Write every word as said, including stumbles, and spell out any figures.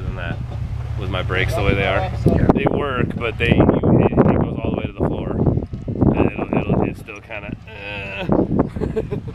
faster than that with my brakes the way they are. They work, but they it, it goes all the way to the floor, and it'll, it'll it's still kind of. Uh.